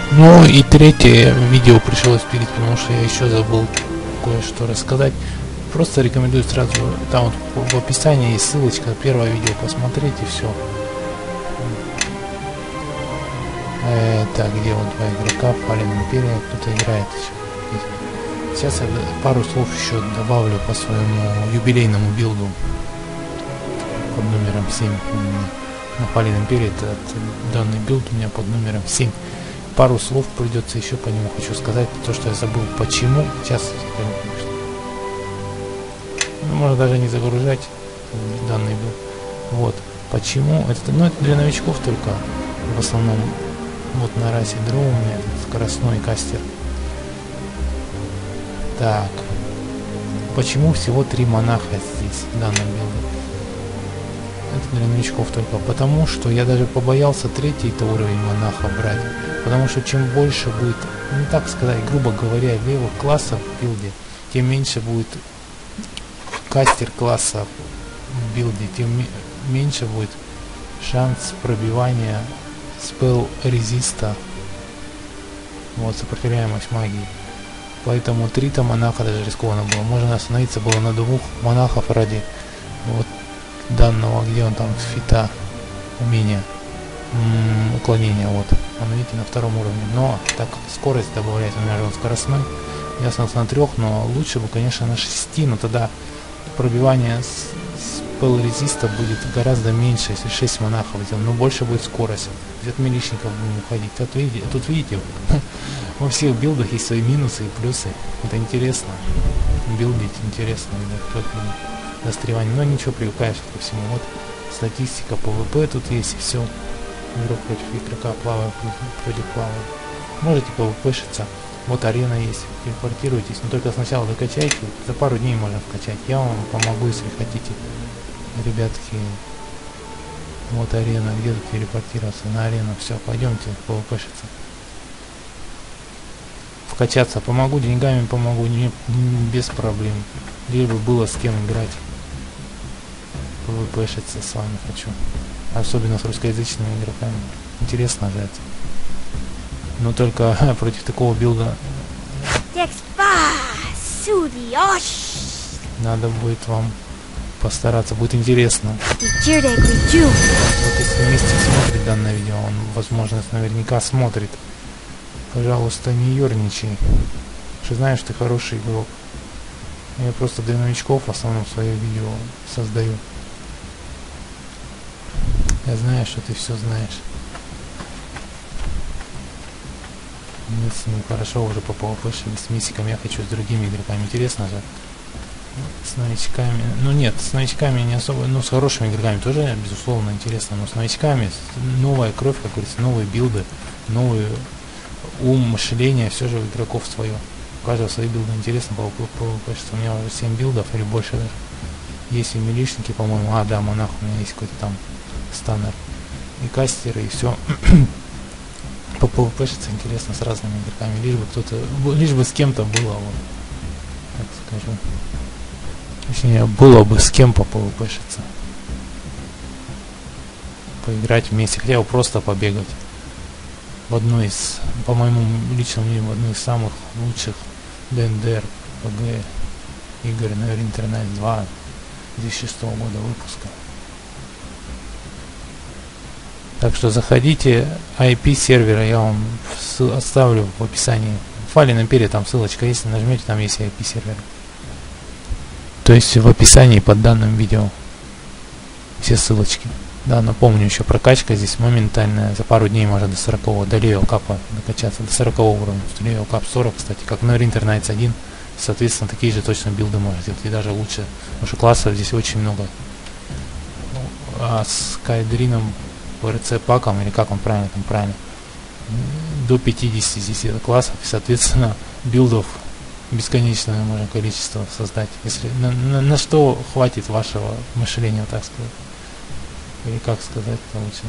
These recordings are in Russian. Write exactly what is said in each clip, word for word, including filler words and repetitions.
Ну и третье видео пришлось пилить, потому что я еще забыл кое-что рассказать. Просто рекомендую сразу, там вот в описании есть ссылочка, первое видео посмотреть и все. Э, так, где вот два игрока, Fallen Империя, кто-то играет еще. Сейчас я пару слов еще добавлю по своему юбилейному билду под номером семь. На Fallen Империи этот данный билд у меня под номером семь. Пару слов придется еще по нему хочу сказать, то что я забыл почему. Сейчас ну, можно даже не загружать данный билд. Вот почему это, ну это для новичков только в основном. Вот на расе дроу у меня этот скоростной кастер. Так, почему всего три монаха здесь в данном билде? Это для новичков только потому, что я даже побоялся третий-то уровень монаха брать. Потому что чем больше будет, ну так сказать, грубо говоря, левых классов в билде, тем меньше будет кастер класса в билде, тем меньше будет шанс пробивания спел резиста, вот, сопротивляемость магии. Поэтому три-то монаха даже рискованно было. Можно остановиться было на двух монахов ради вот данного, где он там, фита, умения, м-м, уклонения, вот. Он, видите, на втором уровне. Но так как скорость добавляется, у меня же он скоростной, я остался на трех, но лучше бы, конечно, на шести, но тогда пробивание с спел резиста будет гораздо меньше, если шесть монахов сделать, но больше будет скорость. От милишников будем уходить. Тут видите, тут видите во всех билдах есть свои минусы и плюсы. Это интересно. Билдить интересно, да, застревание. Но ничего, привыкаешь ко всему. Вот статистика по ВП тут есть и все. Игрок против игрока, плавая против плавая. Можете ПВПшиться. Вот арена есть. Телепортируйтесь. Но только сначала докачайте. За пару дней можно вкачать. Я вам помогу, если хотите. Ребятки, вот арена, где тут телепортироваться на арену, все, пойдемте ПВПшиться. Вкачаться помогу, деньгами помогу, не, без проблем. Лишь бы было с кем играть. ПВПшиться с вами хочу. Особенно с русскоязычными игроками. Интересно же это. Но только против такого билда надо будет вам постараться, будет интересно. Вот если вместе смотрит данное видео, он, возможно, наверняка смотрит. Пожалуйста, не ерничай. Что знаешь, ты хороший игрок. Я просто для новичков в основном свое видео создаю. Я знаю, что ты все знаешь. Мы с ним хорошо уже по ПВПшили, с Мисиком, я хочу с другими игроками. Интересно же. С новичками, ну нет, с новичками не особо, ну с хорошими игроками тоже, безусловно, интересно, но с новичками новая кровь, как говорится, новые билды, новый ум, мышление, все же у игроков свое. У каждого свои билды. Интересно, по ПВП, что у меня уже семь билдов или больше даже. Есть и милишники, по-моему, а да, монах у меня есть какой-то там станнер, и кастеры, и все. По ПВПшиться интересно с разными игроками, лишь бы кто-то, лишь бы с кем-то было, вот, так скажу. Точнее, было бы с кем по ПВПшиться. Поиграть вместе, хотя бы просто побегать. В одной из, по моему личному мнению, в одной из самых лучших ДНДР, ПГ игр, наверное, Интернет два две тысячи шестого года выпуска. Так что заходите, ай пи сервера я вам оставлю в описании. Fallen Империя, там ссылочка есть, нажмете, там есть ай пи сервер. То есть в описании под данным видео все ссылочки. Да, напомню, еще прокачка здесь моментальная. За пару дней можно до сорокового, до левел капа докачаться, до сорокового уровня. Левел кап сорок, кстати, как на Интернет один. Соответственно, такие же точно билды можно сделать, и даже лучше. Потому что классов здесь очень много. А с Кайдрином, эр цэ паком, или как он правильно там правильно, до пятидесяти здесь это классов, и соответственно билдов бесконечное можно количество создать, если на, на, на что хватит вашего мышления, так сказать, или как сказать-то лучше,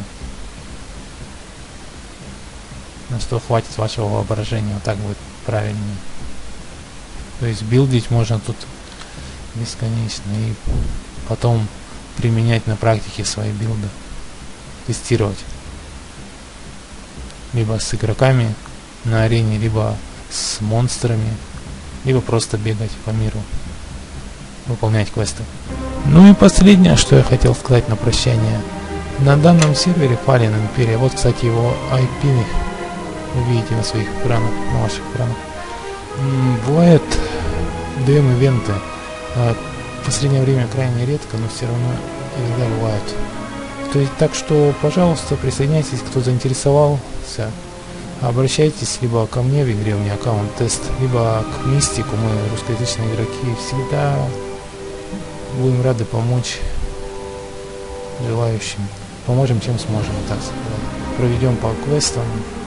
на что хватит вашего воображения, вот так будет правильнее. То есть билдить можно тут бесконечно и потом применять на практике свои билды, тестировать либо с игроками на арене, либо с монстрами, либо просто бегать по миру, выполнять квесты. Ну и последнее, что я хотел сказать на прощание. На данном сервере Fallen Imperia, вот, кстати, его ай пи вы видите на своих экранах, на ваших экранах, бывают ди эм-ивенты. В последнее время крайне редко, но все равно иногда бывают. То есть, так что, пожалуйста, присоединяйтесь, кто заинтересовался. Обращайтесь либо ко мне в игре, у меня аккаунт тест, либо к Мистику, мы русскоязычные игроки. Всегда будем рады помочь желающим. Поможем, чем сможем, так сказать. Проведем по квестам.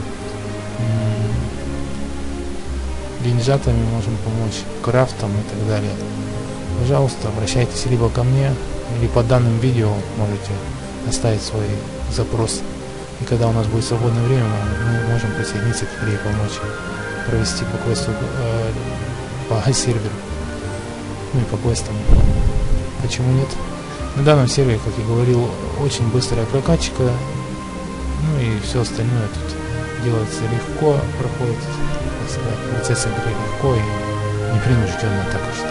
Деньжатами можем помочь, крафтом и так далее. Пожалуйста, обращайтесь либо ко мне, или по данным видео можете оставить свой запрос. И когда у нас будет свободное время, мы можем присоединиться к игре и помочь провести по квесту, э, по серверу, ну и по квестам. Почему нет? На данном сервере, как я говорил, очень быстрая прокачка, ну и все остальное тут делается легко, проходит, так сказать, процесс игры легко и непринужденно, так что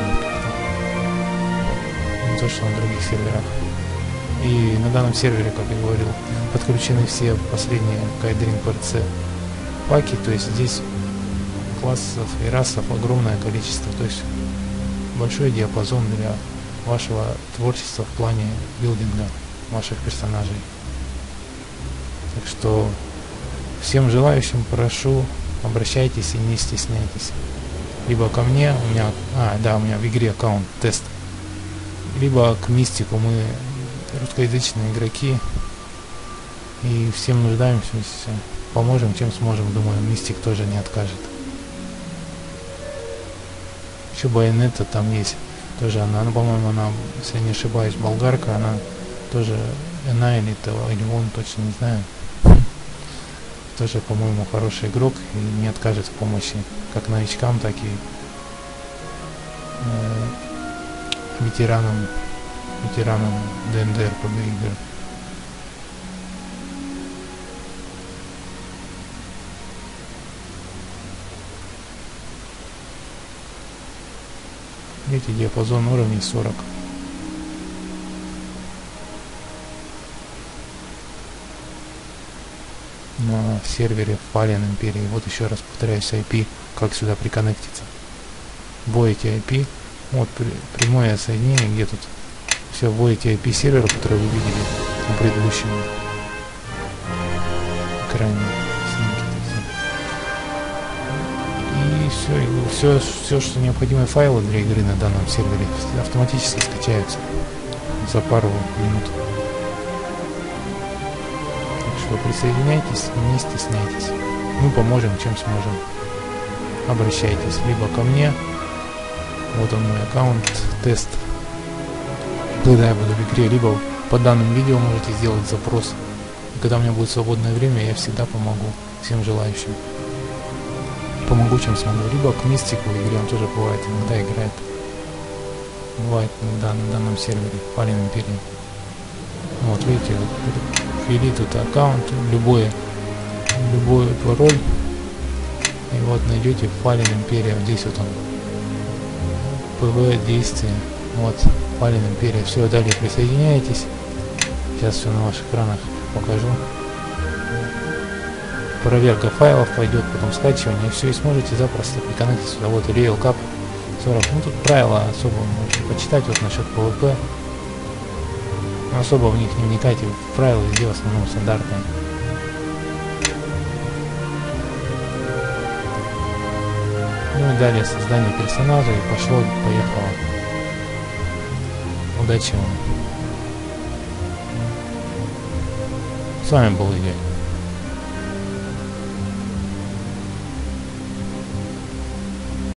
не то, что на других серверах. И на данном сервере, как я говорил, подключены все последние Кайдрин пи эр си паки, то есть здесь классов и расов огромное количество, то есть большой диапазон для вашего творчества в плане билдинга ваших персонажей. Так что всем желающим прошу, обращайтесь и не стесняйтесь. Либо ко мне, у меня, а, да, у меня в игре аккаунт тест, либо к Мистику, мы русскоязычные игроки и всем нуждаемся, поможем, чем сможем, думаю, Мистик тоже не откажет. Еще Байонета там есть, тоже она, ну, по-моему, она, если я не ошибаюсь, болгарка, она тоже, она или то, или он, точно не знаю. Тоже, по-моему, хороший игрок и не откажет в помощи как новичкам, так и э, ветеранам, ветеранам ди энд ди эр пи джи игр. Видите, диапазон уровней сорок. На сервере Fallen Imperia. Вот еще раз повторяюсь, ай пи, как сюда приконнектиться. Вводите ай пи, вот при, прямое соединение, где тут все, вводите ай пи сервера, который вы видели на предыдущем экране снимки. И все, и все, все, что необходимые файлы для игры на данном сервере автоматически скачаются за пару минут. Что присоединяйтесь, не стесняйтесь. Мы поможем, чем сможем. Обращайтесь либо ко мне, вот он мой аккаунт, тест, когда я буду в игре, либо по данным видео можете сделать запрос. И когда у меня будет свободное время, я всегда помогу всем желающим. Помогу, чем смогу. Либо к Мистику в игре, он тоже бывает, иногда играет. Бывает иногда на данном сервере Fallen Imperia. Вот видите, ввели тут аккаунт, любой, любой пароль, и вот найдете Fallen Imperia, здесь вот он, пэ вэ действие, вот Fallen Imperia, все, далее присоединяетесь, сейчас все на ваших экранах покажу, проверка файлов пойдет, потом скачивание, и все, и сможете запросто приконнектиться сюда, вот Real Cup сорок, ну тут правила особо можете почитать, вот насчет пэ вэ пэ. Особо в них не вникайте, правила везде в основном стандартные. Ну и далее создание персонажа, и пошло, поехало. Удачи вам. С вами был Игорь.